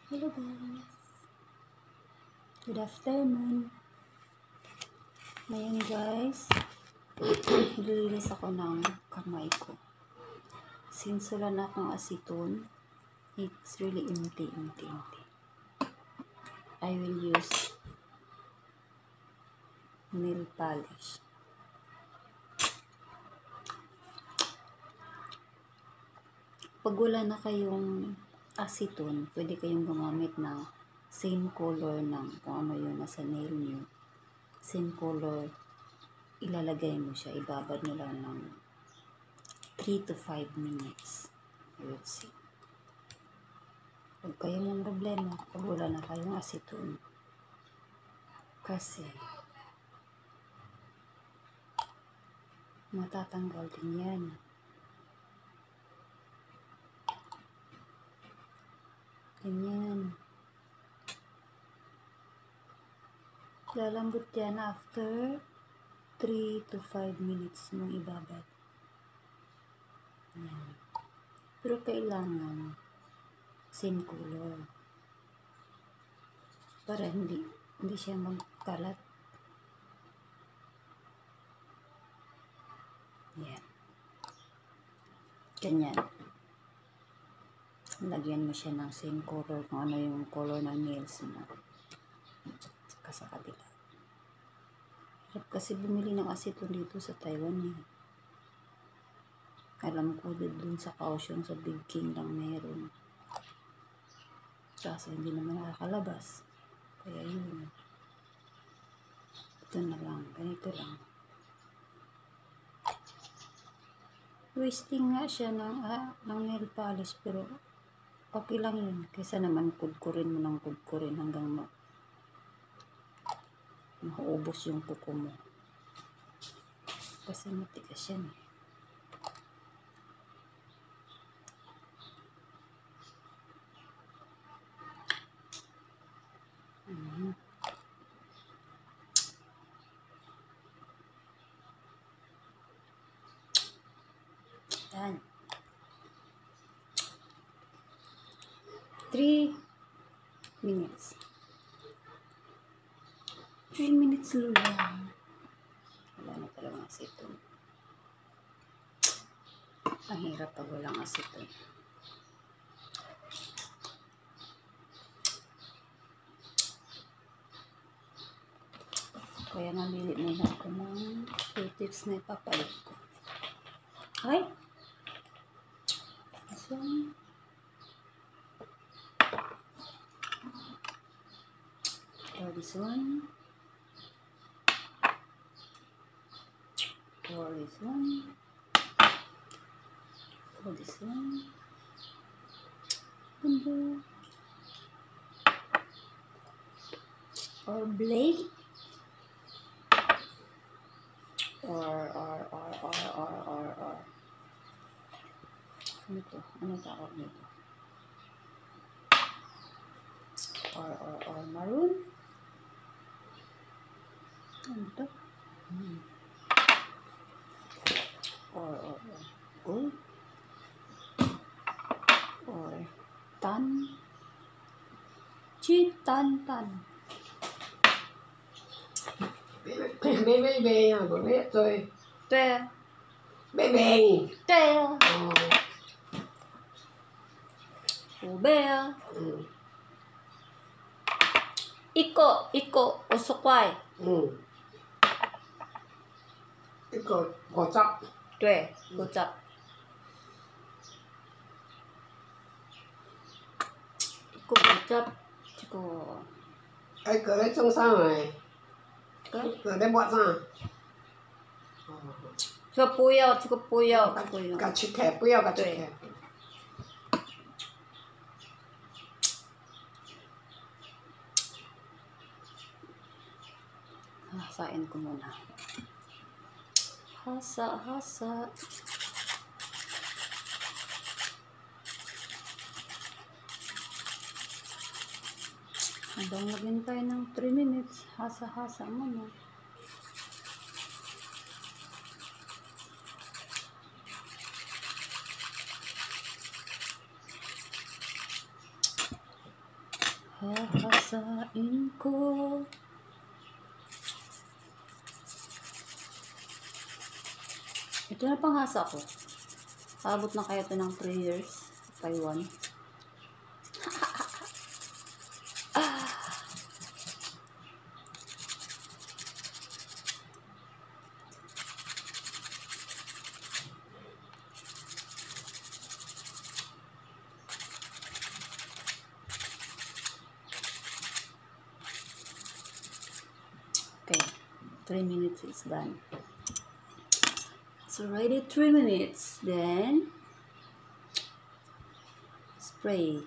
Hello guys! Good afternoon! Ngayon guys, nililinis ako ng kamay ko. Since wala na akong acetone, it's really empty. I will use nail polish. Pag wala na kayong acetone, pwede kayong gumamit ng same color ng kung ano yun nasa nail nyo. Same color, ilalagay mo siya, ibabad mo lang ng 3 to 5 minutes. I would say. Pag kayo mong problema, pag wala na kayong acetone. Kasi, matatanggal din yan. Ganyan. Lalambot yan after 3 to 5 minutes mong ibabad. Yan. Pero kailangan same color para hindi siya magkalat. Yan. Ganyan. Lagyan mo siya ng same color kung ano yung color ng nails mo. Saka sa kabila. Hirap kasi bumili ng acetone dito sa Taiwan eh. Alam ko dun sa Kaohsiung sa Big King lang meron. Kaso hindi naman nakakalabas. Kaya yun. Ito na lang. Ganito lang. Wasting nga siya ng nail polish pero okay lang yun. Kaysa naman kudkurin mo ng kudkurin hanggang maubos yung kuko mo. Kasi matigas yan eh. Yan. 3 minutes. 3 minutes lang. Wala na talagang acetone. Ang hirap pag walang acetone. Kaya namili muna ako ng Q-tips na ipapalit ko. Hi! This one. Or this one. Or this one. Or this one. Or blade. Or. Ano to? Ano tawag nito? Or maroon. Ano to? Or gold. Or tan. Tan. Bé à, của biết rồi. Tuè. Bé bè. Tuè. Bea. Iko, usukwai. Iko, gò chọc. Tuè, gò chọc. Iko, gò chọc. Chico. Cái cửa đấy trông sao này? Cửa đấy bọn sao? Chico puyo. Cả chữ kẹp, puyo cả chữ kẹp. Hasain ko muna. Hasa. Habang naghintay ng 3 minutes, hasa muna. hahasain ko. Ito na panghasa ko. Abot na kaya ito ng 3 years. Taiwan. Okay, 3 minutes is done. It's already 3 minutes. Then, spray.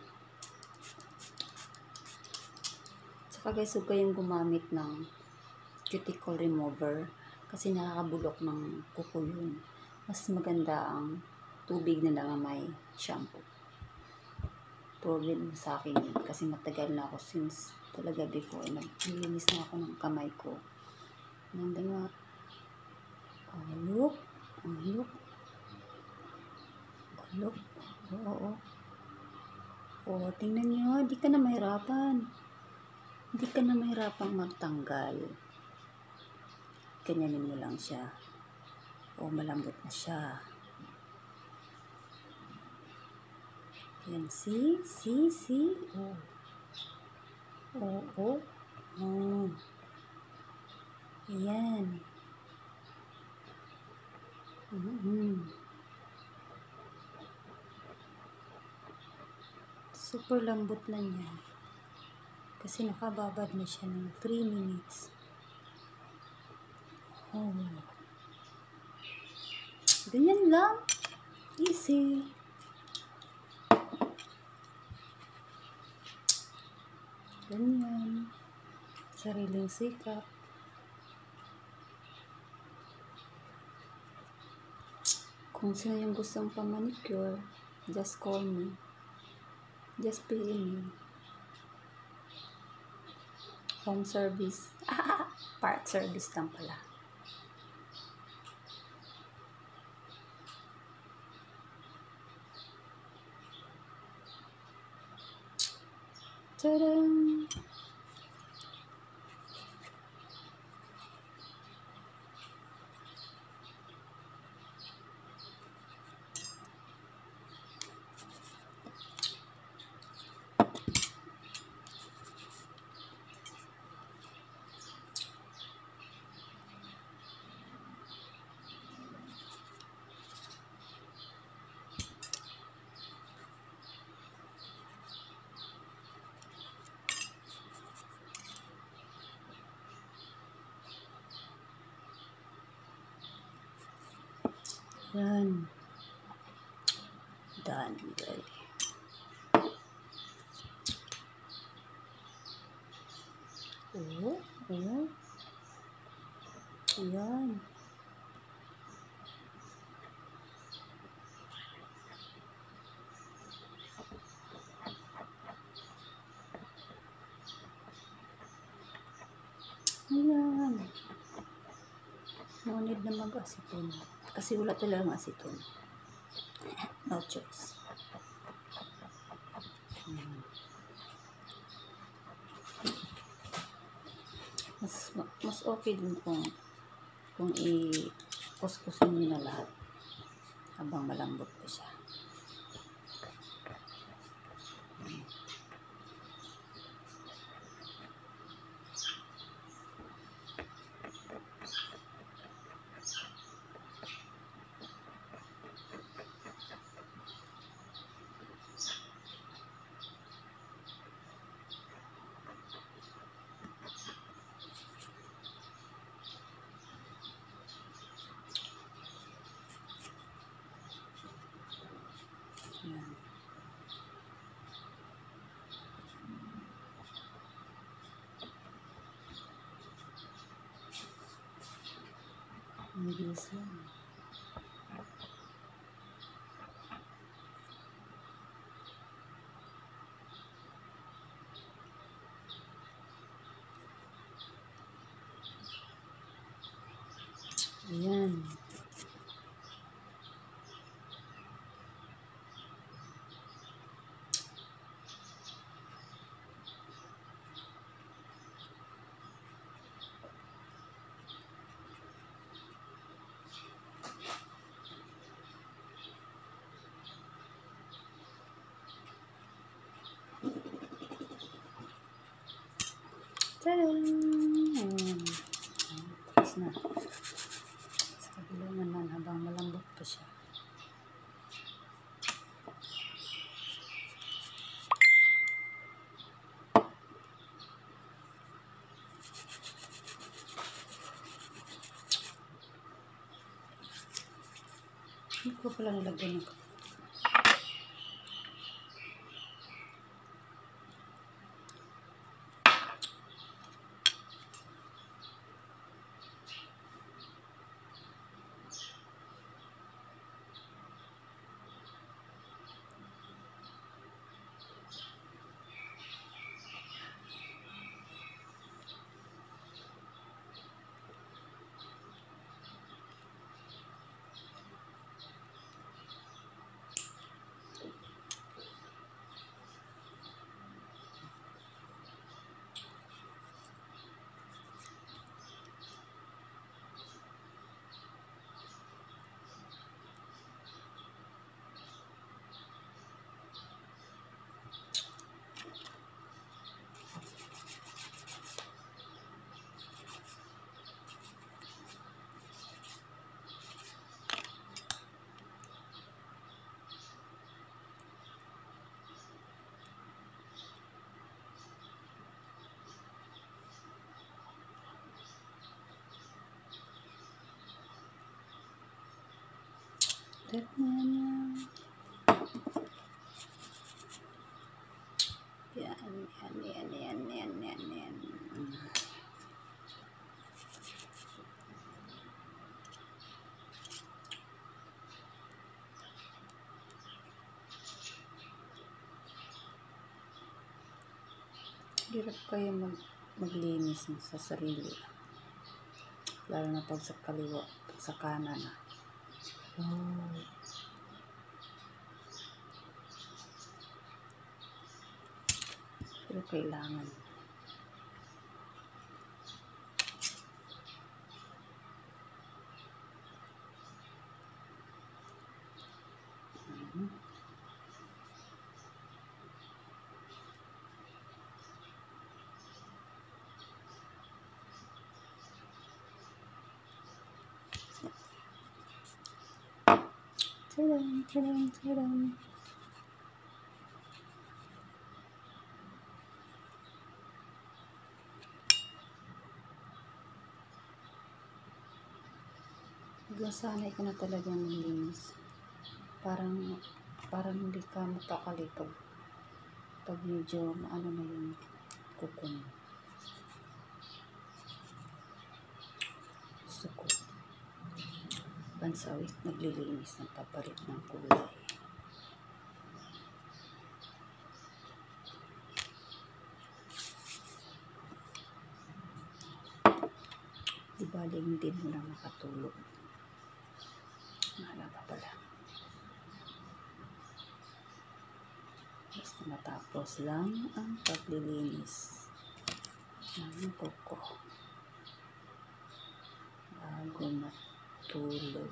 Saka guys, huwag kayong gumamit ng cuticle remover kasi nakakabulok ng kuko yun. Mas maganda ang tubig na lang na may shampoo. Problem sa akin yun kasi matagal na ako since talaga before naglilinis na ako ng kamay ko. Nanda nga. Oh, look. Oh, look. Oh, look. Oo. Oh, tingnan nyo. Di ka na mahirapan. Hindi ka na mahirapang magtanggal. Ganyanin mo lang siya. Oh, malambot na siya. Yan, see? See? See? Oh. Oh, oh. Oh. Ayan. Super lambot na niya. Kasi nakababad na siya ng 3 minutes. Oh. Ganyan lang. Easy. Ganyan. Sariling sikap. Kung sino yung gustong pamanicure, just call me. Just PM me. Home service. Part service lang pala. Tadam! Yan. Done. Ready. Oh, oh. Ayan. Ayan. No need na mag-asiton. Kasi wala talagang asiton. No choice. Mas okay din kung i-kuskusin nyo na lahat habang malambot pa siya. Ayan. Ang bilis lang. Ayan. Tadam! Ayan. Tapos na. Sa kabila naman habang malambot pa siya. Hindi ko pala nilagyan ng yan. Hirap kayo maglinis sa sarili. Lalo na pag sa kaliwa, sa kanan na. Pero kailangan. Tadam. Nasanay ka na talaga maglinis. Parang hindi ka mapakali pag medyo maano na yung kuko mo. Gusto ko pansawit naglilinis ng papalit ng kulay. Diba hindi mo lang makatulog. Mahala pa pala. Basta matapos lang ang paglilinis ng kuko bago matulog.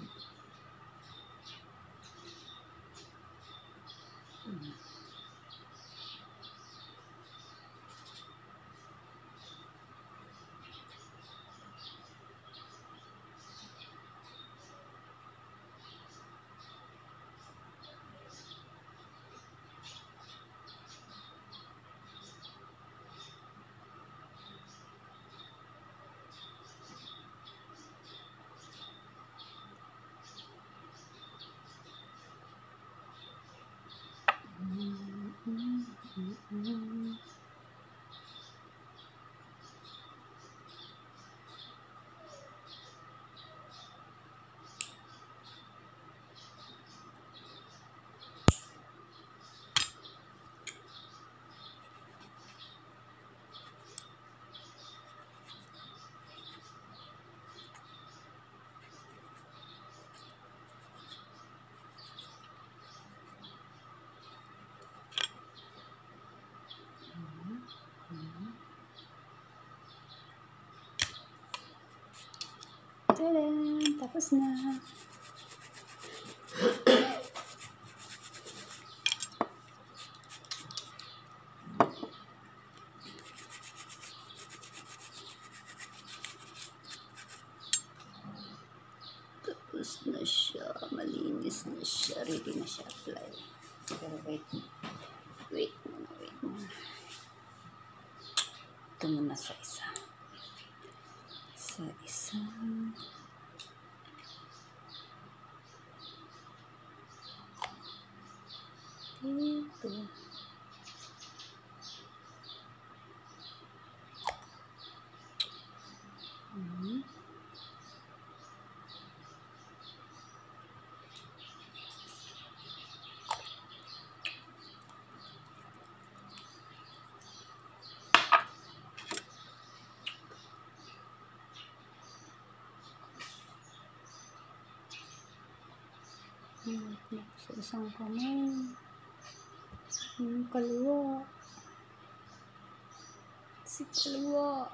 Tadam! Tapos na. ready na siya apply. Pero wait muna. Ito muna sa isa. Dito. Sa isang kamay. Yung kaliwa. Si kaliwa.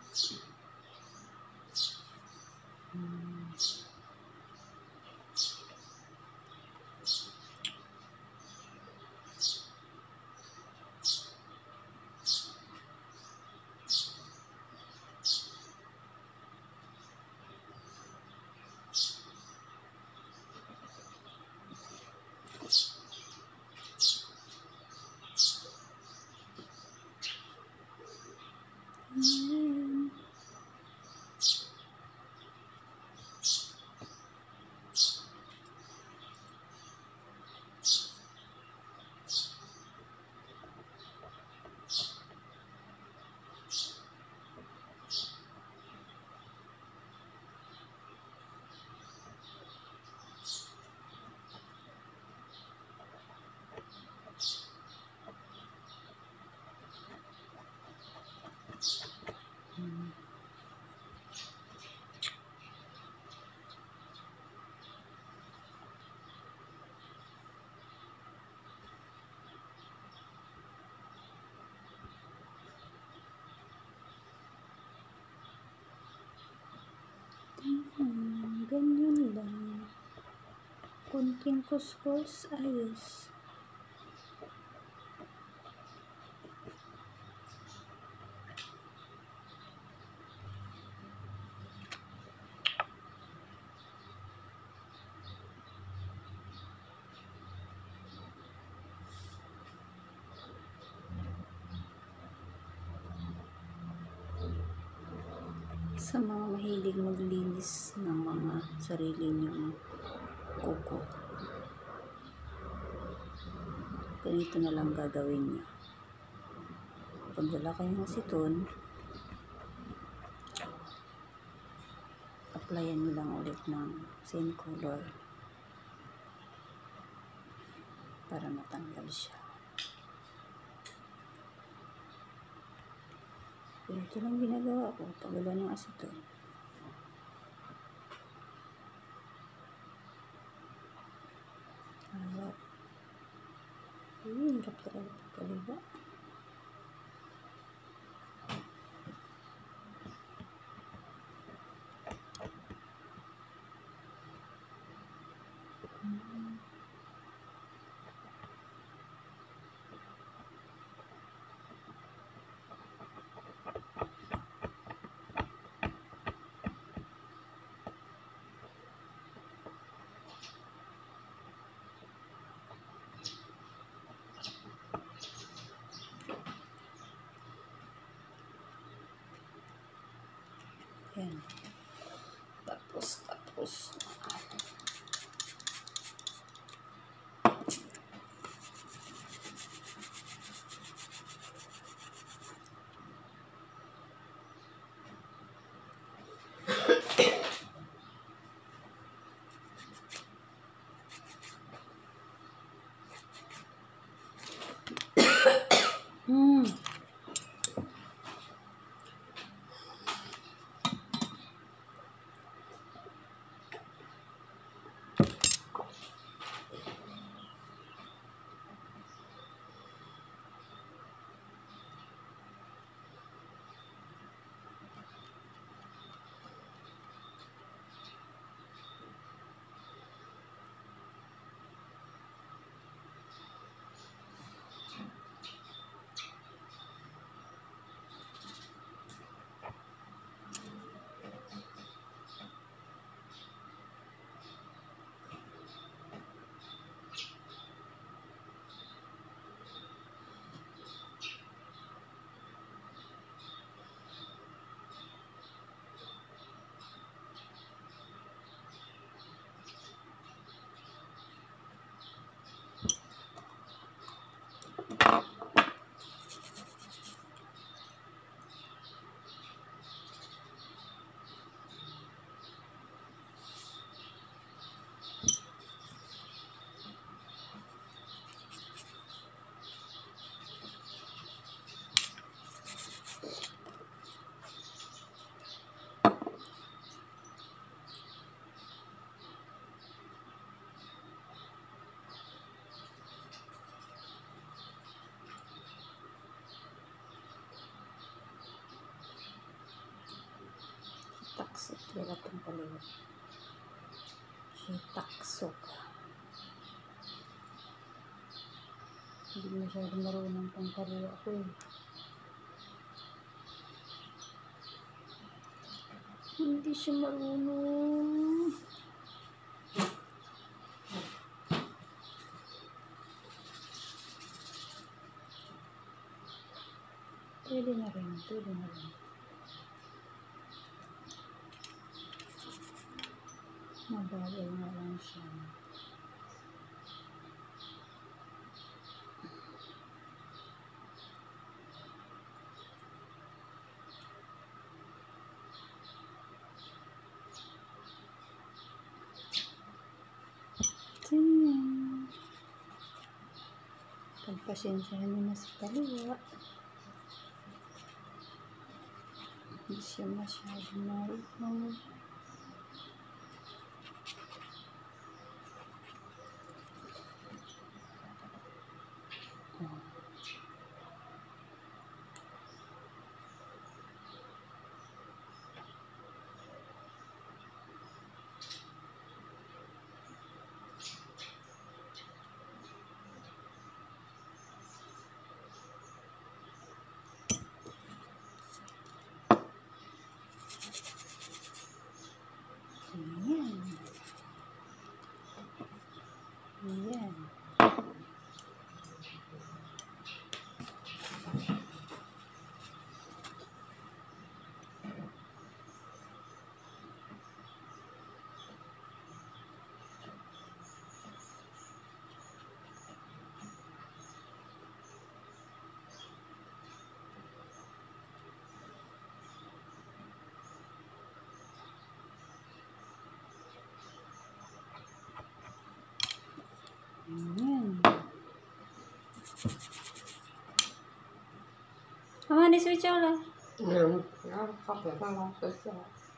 Ganyan lang. Kunting kuskus, ayos. Sa mga mahilig maglinis ng mga sarili niyong kuko, ganito na lang gagawin niyo. Pag wala kayong aseton, applyan niyo lang ulit ng same color para matanggal siya. Ito lang ginagawa ko pag wala ng aseton. Hirap talaga pagkaliwa. Yan. Tapos. Kaya itong kaliwa. Hitaksok. Hindi masyadong marunong pang kaliwa ko eh. Hindi siya marunong. Pwede na rin. Mabagal na lang siya. Ayan. Pagpasensyahan nyo na sa kaliwa. Hindi siya masyadong marunong. Ayan. Mama, di switch out lah. Ya, kapag nalapit siya.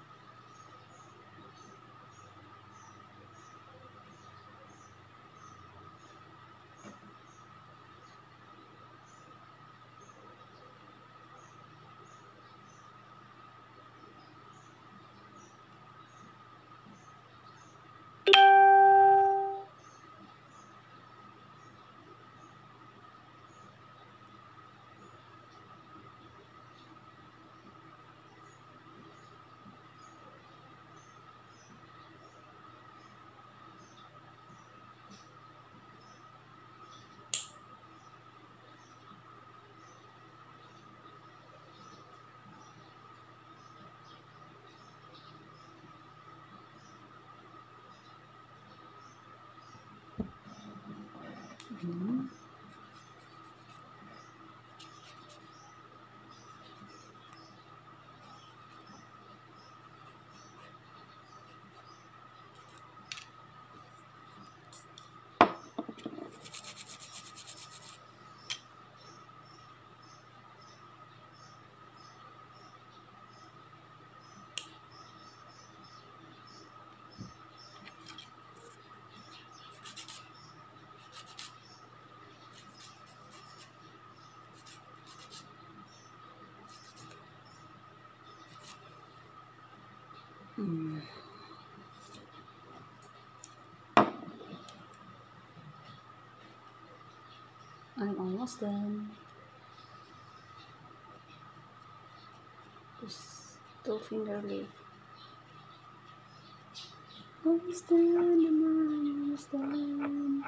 I'm almost done. Just 2-finger leaf. Almost done, almost done.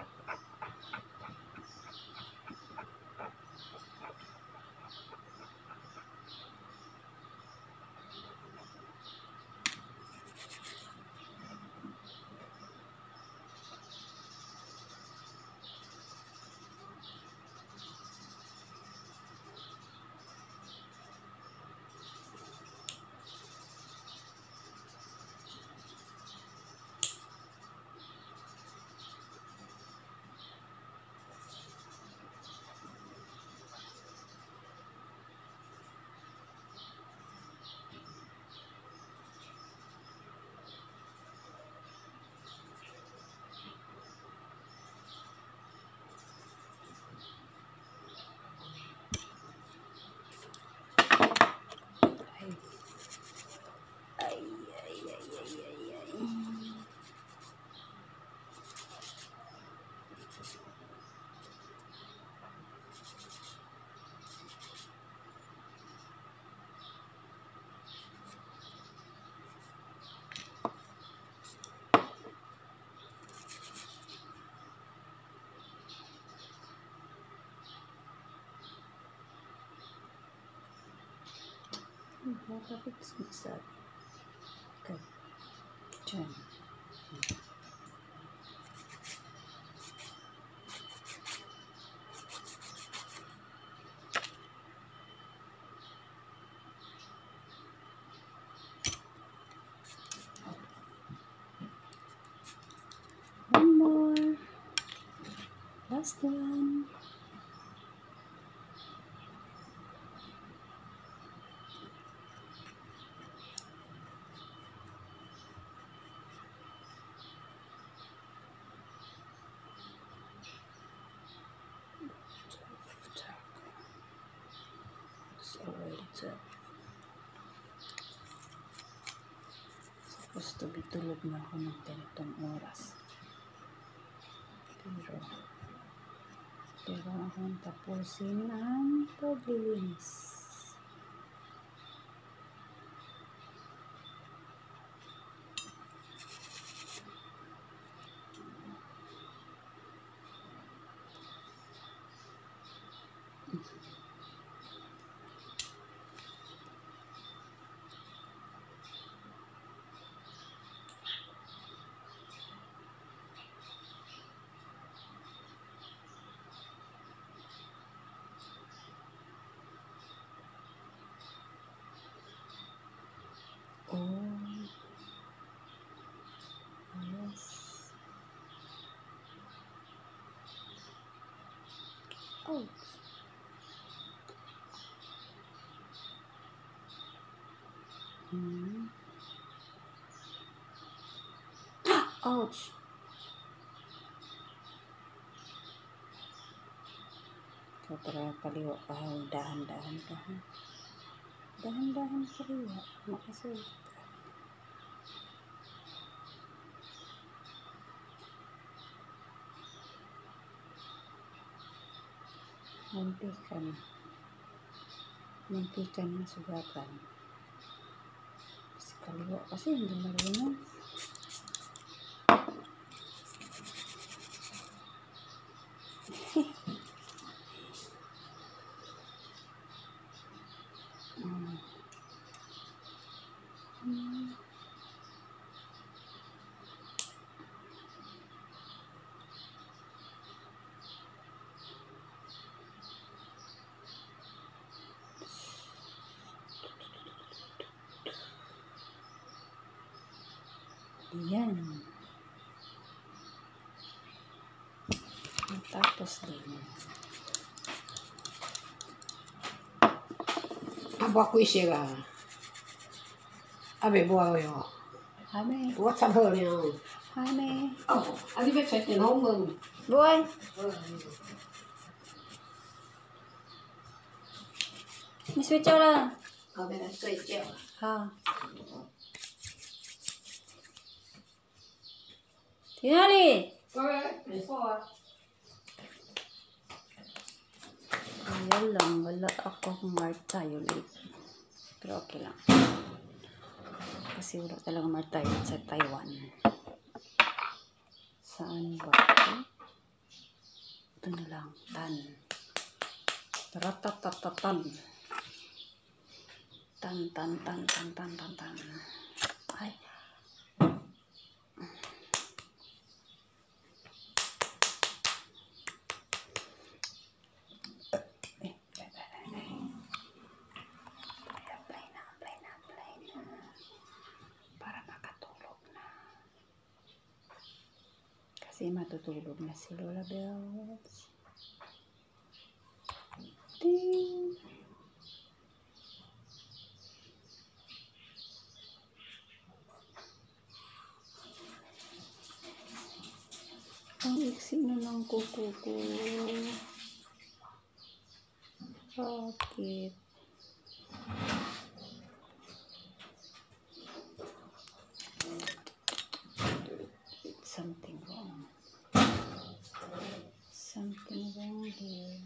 Bakit sumisa? Okay. Diyan. One more. Last one. It's already 12. Supposed to be tulog na ako ng ganitong oras. Pero akong tapusin ang paglilinis. Oh, yes. Oh. Ouch. So, tara paliwa ka ha. Dahan-dahan ka ha. Dahan-dahan paliwa. Makasulit ka. Muntikan. Muntikan na sugatan. Kasi kaliwa kasi hindi marunong. Yan. Tapos din. Aba ko isiga. Abe buwa yo. Hame. What's up here? Hame. Oh, ali be check in home. Boy. Ni switch lang. Abe na straight yo. Ha. Tinali. Correct. Before. Ayaw lang. Wala akong martayolate. Pero okay lang. Kasi wala talaga martayolate sa Taiwan. Saan ba? Ito na lang. Tan. Ratatatatan. Tan, tan, tan, tan, tan, tan, tan. Ay. Kasi matutulog na si Lola Bells. Ding! Ang iksi na ng kuko ko. Bakit? Something wrong. Something wrong here.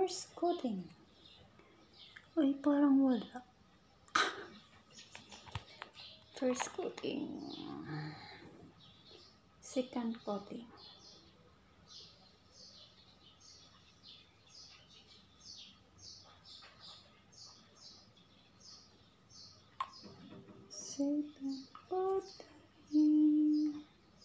First coating. Uy, parang wala. First coating. Second coating. Second coating.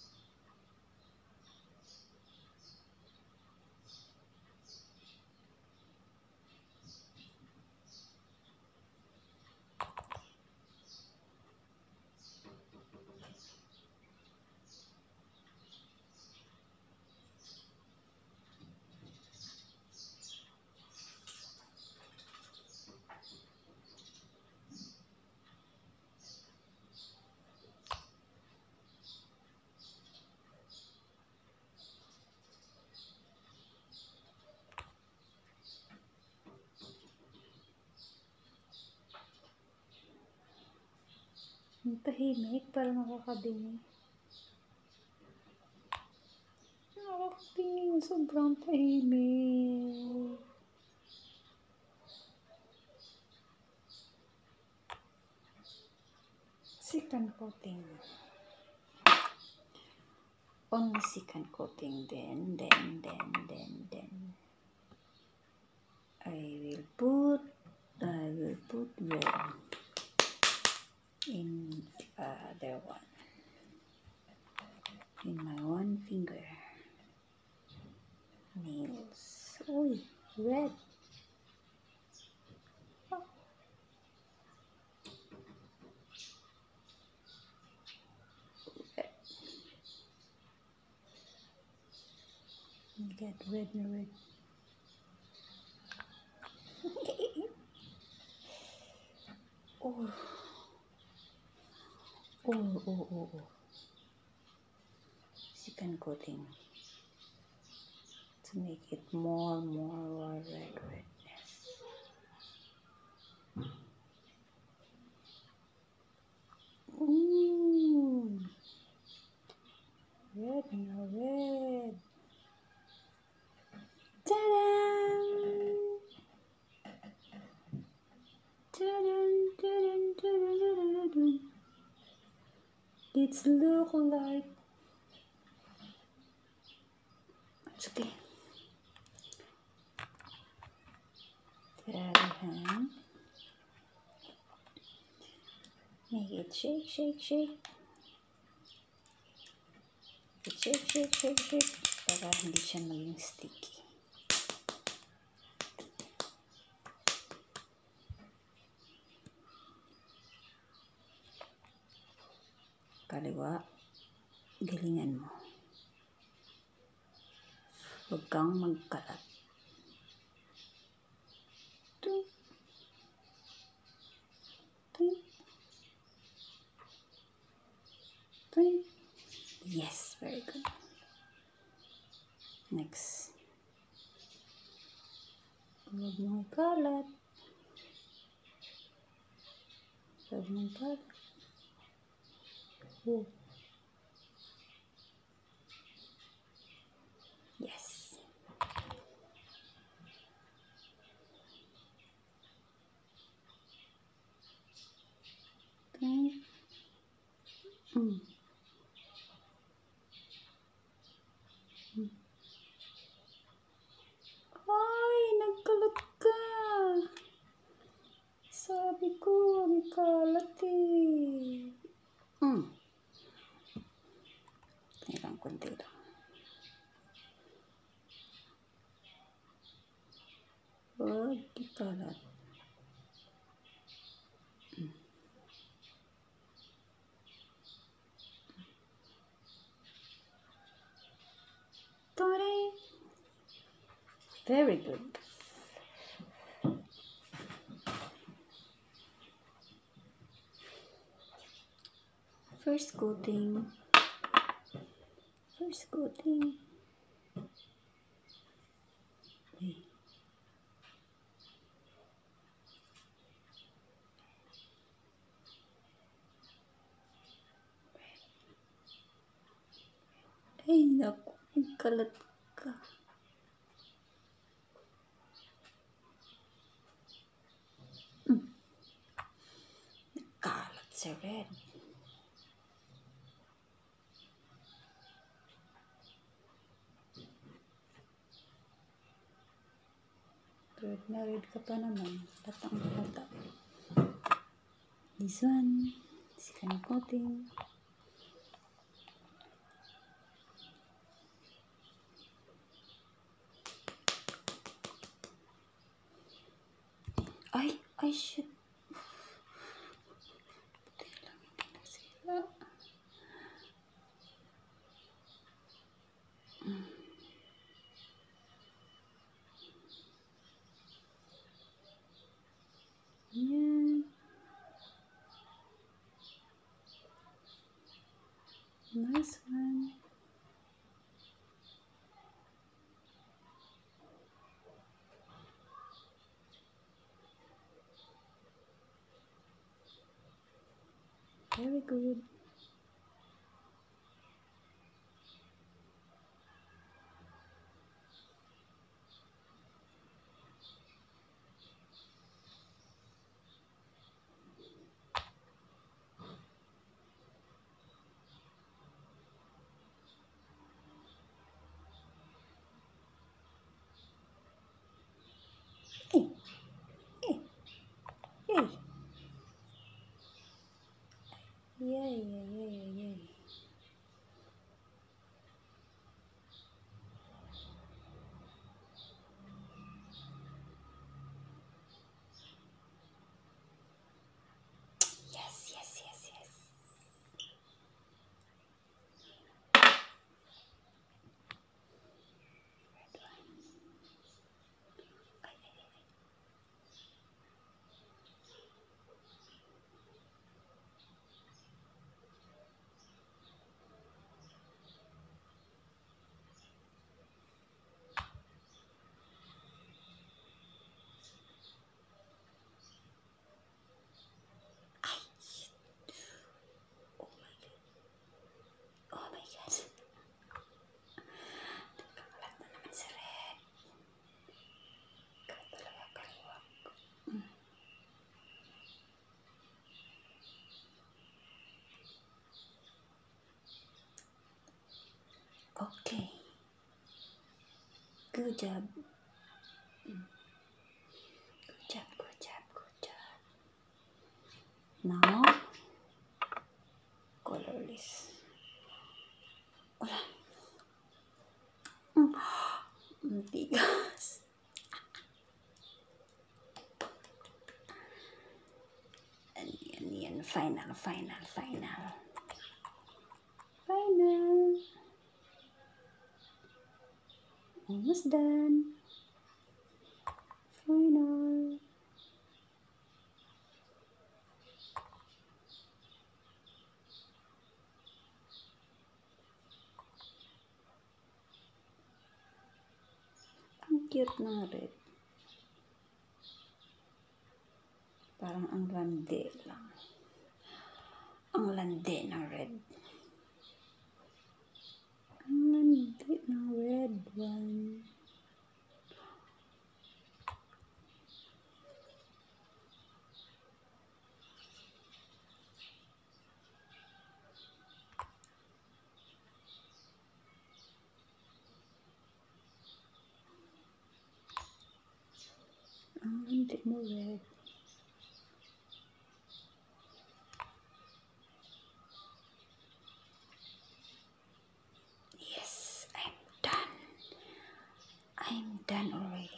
Ang tahimik, parang nakakabingi. Nakakabingi, sobrang tahimik. Second coating. Only second coating, then I will put red in other one, in my one finger nails. Uy, red. Oh. Red. Get red and red. Oh. Second coating to make it more redness. Red now red. It's look like it's okay. The other hand. Make it shake. Shake. Para hindi siya maging sticky. Kaliwa, galingan mo. Huwag kang magkalat. Yes, very good. Next. Huwag mong kalat. Oh. Yes. Okay. Ay, nagkalat ka. Sabi ko, huwag ikalat eh. Tingnan konti lang. Huwag ikalat. Very good. First coating. Ay, naku, nagkalat ka. It's a red. Red ka pa naman. Latang lata. This one. Second coating. I should. Yeah. Nice one. Very good. Hey. Hey. Hey. Yay. Yes. Oh my God. Nagkakalat na naman si Red. Kaya talaga kaliwag. Okay. Good job. Good job. Now, colorless. Wala. Tigas. Yan. Final. Almost done. Final. Ang cute ng red. Parang ang landi lang. Ang landi ng red. Ang landi ng red one. Ang landi mo red. Yes, I'm done. I'm done already.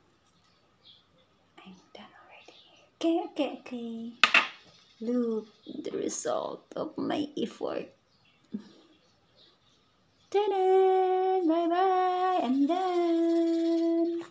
Okay. Look, the result of my effort. Ta-da! Bye-bye! I'm done!